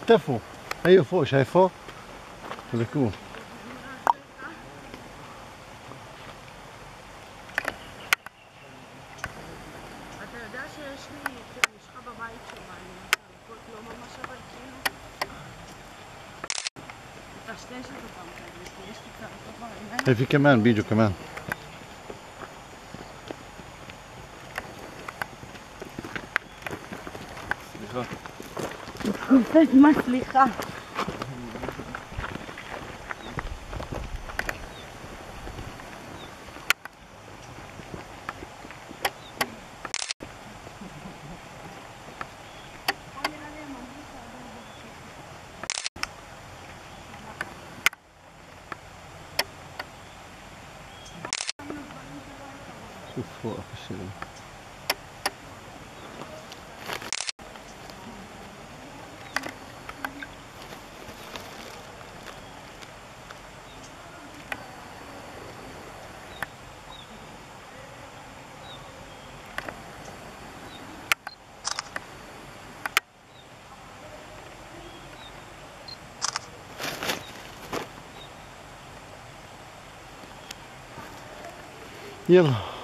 اختفوا. هي فوق شايفه؟ تركوه. אתה יודע שיש לי, יש לך בבית שבאים, לא ממש אבל כאילו, תטשטש את אותם כאלה, כי יש לי ככה טובה. هي في كمان بيجوا كمان. סליחה. מה סליחה? شوف فوق في الشيء. يلا.